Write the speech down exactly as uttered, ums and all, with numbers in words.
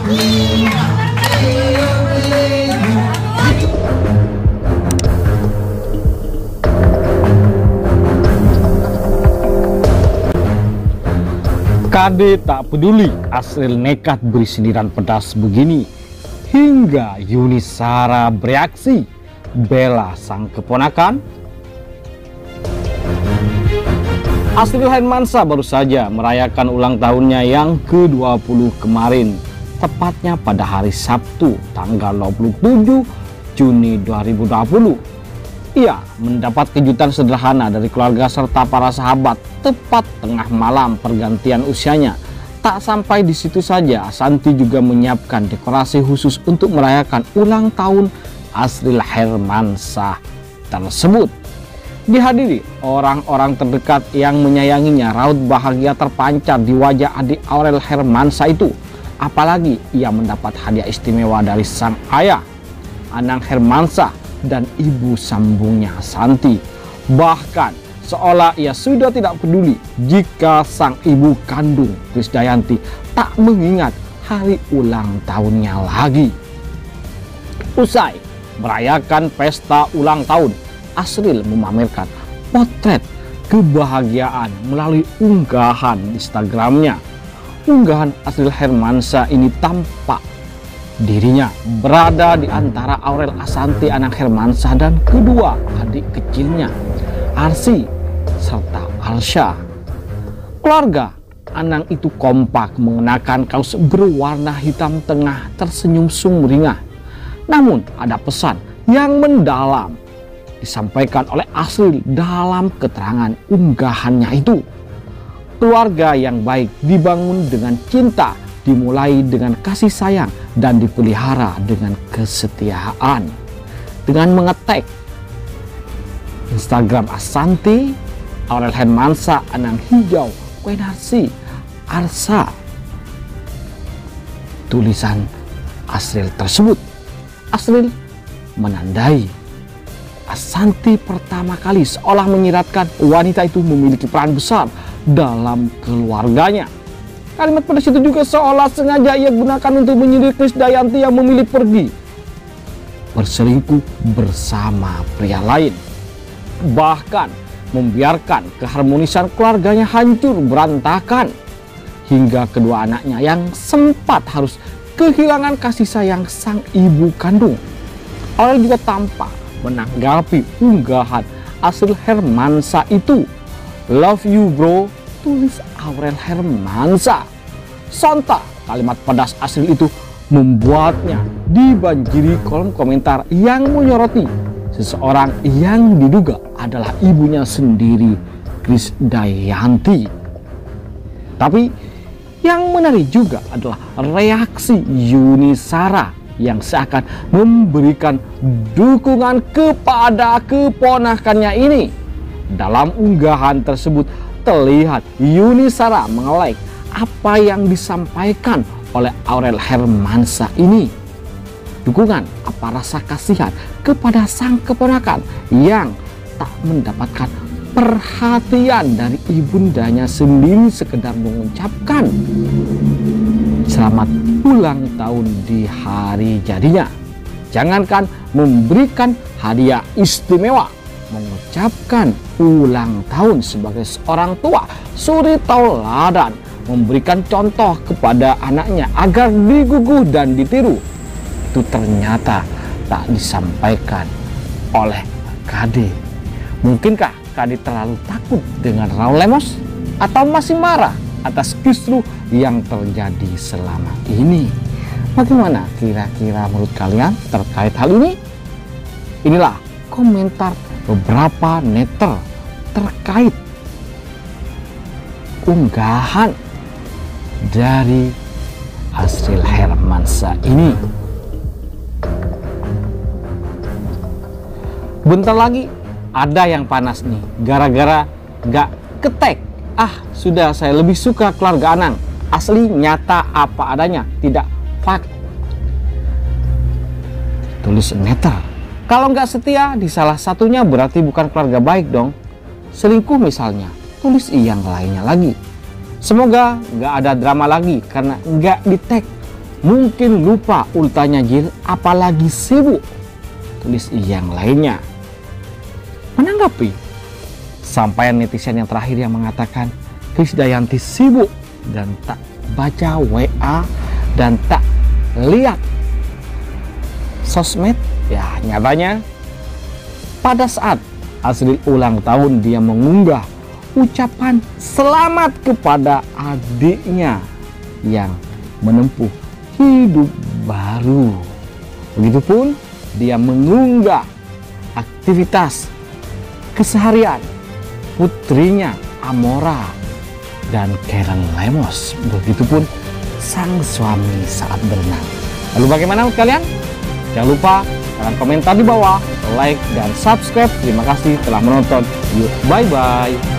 Kade tak peduli Asril nekat beri sindiran pedas begini, hingga Yuni Shara bereaksi bela sang keponakan. Asril Hermansyah baru saja merayakan ulang tahunnya yang ke dua puluh kemarin, tepatnya pada hari Sabtu tanggal dua puluh tujuh Juni dua ribu dua puluh. Ia mendapat kejutan sederhana dari keluarga serta para sahabat tepat tengah malam pergantian usianya. Tak sampai di situ saja, Ashanty juga menyiapkan dekorasi khusus untuk merayakan ulang tahun Asril Hermansyah tersebut. Dihadiri orang-orang terdekat yang menyayanginya, raut bahagia terpancar di wajah adik Aurel Hermansyah itu. Apalagi ia mendapat hadiah istimewa dari sang ayah, Anang Hermansyah, dan ibu sambungnya Ashanty. Bahkan seolah ia sudah tidak peduli jika sang ibu kandung Krisdayanti tak mengingat hari ulang tahunnya lagi. Usai merayakan pesta ulang tahun, Asril memamerkan potret kebahagiaan melalui unggahan Instagramnya. Unggahan Asril Hermansyah ini tampak dirinya berada di antara Aurel Ashanty, Anang Hermansyah, dan kedua adik kecilnya, Arsy serta Alsya. Keluarga Anang itu kompak mengenakan kaos berwarna hitam tengah tersenyum sumringah. Namun ada pesan yang mendalam disampaikan oleh Asril dalam keterangan unggahannya itu. Keluarga yang baik dibangun dengan cinta, dimulai dengan kasih sayang, dan dipelihara dengan kesetiaan. Dengan mengetek Instagram Ashanty, Aurel Hermansyah, Anang Hijau, Wenarsi, Arsa, tulisan Asril tersebut, Asril menandai Ashanty pertama kali seolah menyiratkan wanita itu memiliki peran besar dalam keluarganya. Kalimat pada situ juga seolah sengaja ia gunakan untuk menyindir Krisdayanti yang memilih pergi berselingkuh bersama pria lain. Bahkan membiarkan keharmonisan keluarganya hancur berantakan, hingga kedua anaknya yang sempat harus kehilangan kasih sayang sang ibu kandung. Aurel juga tampak menanggapi unggahan Asril Hermansyah itu. "Love you bro," tulis Aurel Hermansyah. Sontak kalimat pedas Asril itu membuatnya dibanjiri kolom komentar yang menyoroti seseorang yang diduga adalah ibunya sendiri, Krisdayanti. Tapi yang menarik juga adalah reaksi Yuni Shara yang seakan memberikan dukungan kepada keponakannya ini. Dalam unggahan tersebut terlihat Yuni Shara mengelak apa yang disampaikan oleh Aurel Hermansyah ini. Dukungan apa rasa kasihan kepada sang keponakan yang tak mendapatkan perhatian dari ibundanya sendiri, sekedar mengucapkan selamat ulang tahun di hari jadinya. Jangankan memberikan hadiah istimewa, mengucapkan ulang tahun sebagai seorang tua suri tauladan, memberikan contoh kepada anaknya agar diguguh dan ditiru, itu ternyata tak disampaikan oleh Kade. Mungkinkah Kade terlalu takut dengan Raul Lemos, atau masih marah atas kisruh yang terjadi selama ini? Bagaimana kira-kira menurut kalian terkait hal ini? Inilah komentar beberapa netter terkait unggahan dari Asril Hermansyah ini. Bentar lagi ada yang panas nih gara-gara gak ketek. Ah, sudah, saya lebih suka keluarga Anang, asli nyata apa adanya, tidak fake, tulis netter. Kalau nggak setia di salah satunya berarti bukan keluarga baik dong. Selingkuh misalnya, tulis yang lainnya lagi. Semoga nggak ada drama lagi karena nggak di tag Mungkin lupa ultahnya Jill, apalagi sibuk, tulis yang lainnya. Menanggapi sampaian netizen yang terakhir yang mengatakan Krisdayanti sibuk dan tak baca W A dan tak lihat sosmed, ya nyatanya pada saat Asriel ulang tahun dia mengunggah ucapan selamat kepada adiknya yang menempuh hidup baru. Begitupun dia mengunggah aktivitas keseharian putrinya Amora dan Karen Lemos. Begitupun sang suami saat berenang. Lalu bagaimana menurut kalian? Jangan lupa tekan komentar di bawah, like dan subscribe. Terima kasih telah menonton. Yuk, bye bye.